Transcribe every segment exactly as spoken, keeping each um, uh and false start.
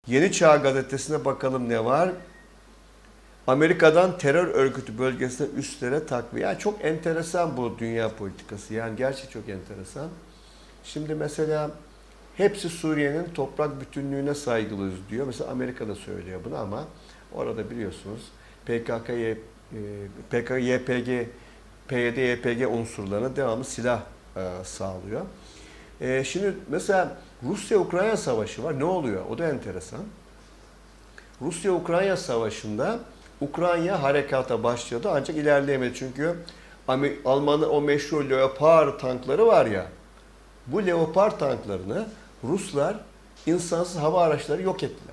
Yeni Çağ gazetesine bakalım ne var? Amerika'dan terör örgütü bölgesine üslere takviye. Yani çok enteresan bu dünya politikası. Yani gerçekten çok enteresan. Şimdi mesela hepsi Suriye'nin toprak bütünlüğüne saygılıyız diyor. Mesela Amerika da söylüyor bunu ama orada biliyorsunuz P K K, P K K, Y P G, P Y D, Y P G unsurlarına devamlı silah sağlıyor. Şimdi mesela Rusya-Ukrayna savaşı var. Ne oluyor? O da enteresan. Rusya-Ukrayna savaşında Ukrayna harekata başladı ancak ilerleyemedi. Çünkü Alman'ın o meşhur Leopard tankları var ya, bu Leopard tanklarını Ruslar insansız hava araçları yok ettiler.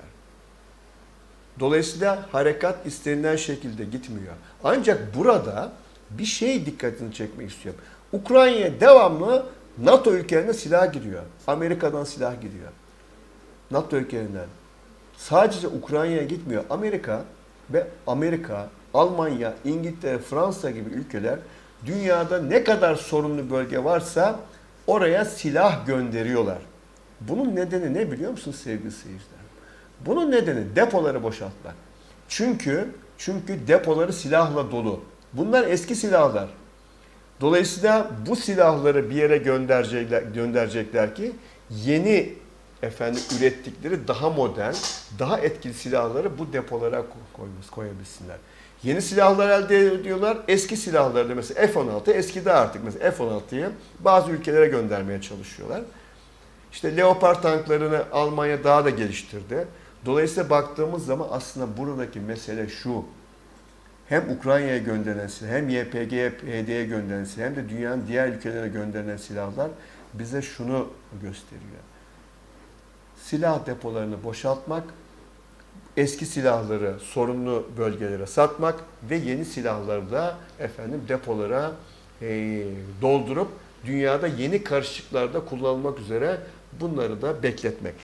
Dolayısıyla harekat istenilen şekilde gitmiyor. Ancak burada bir şey dikkatini çekmek istiyorum. Ukrayna'ya devamlı NATO ülkelerine silah giriyor. Amerika'dan silah giriyor. NATO ülkelerinden. Sadece Ukrayna'ya gitmiyor. Amerika ve Amerika, Almanya, İngiltere, Fransa gibi ülkeler dünyada ne kadar sorunlu bölge varsa oraya silah gönderiyorlar. Bunun nedeni ne biliyor musunuz sevgili seyirciler? Bunun nedeni depoları boşaltmak. Çünkü çünkü depoları silahla dolu. Bunlar eski silahlar. Dolayısıyla bu silahları bir yere gönderecekler, gönderecekler ki yeni efendim ürettikleri daha modern, daha etkili silahları bu depolara koyması, koyabilsinler. Yeni silahlar elde ediyorlar. Eski silahları da mesela F on altı eskidi artık. Mesela F on altıyı bazı ülkelere göndermeye çalışıyorlar. İşte Leopard tanklarını Almanya daha da geliştirdi. Dolayısıyla baktığımız zaman aslında buradaki mesele şu. Hem Ukrayna'ya gönderilen silah, hem Y P G'ye, P Y D'ye gönderilen silah, hem de dünyanın diğer ülkelerine gönderilen silahlar bize şunu gösteriyor. Silah depolarını boşaltmak, eski silahları sorunlu bölgelere satmak ve yeni silahları da efendim depolara e, doldurup dünyada yeni karışıklarda kullanılmak üzere bunları da bekletmek.